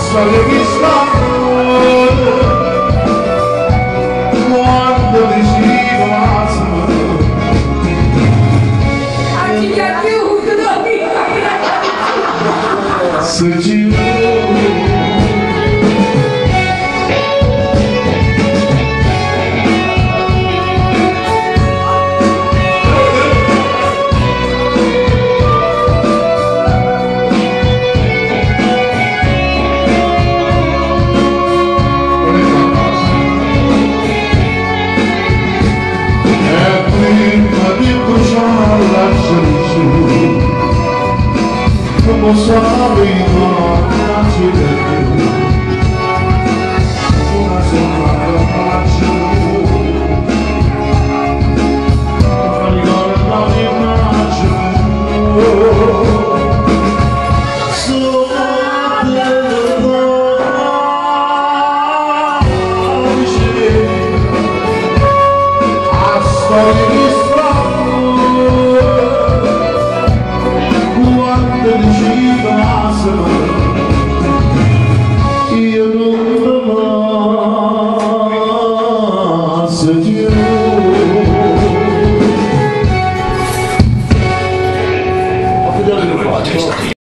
storia che sta quando decido l'asma se ci como sabe no accidente una semana faccio ricorda l'immagine sotto a storia di io non so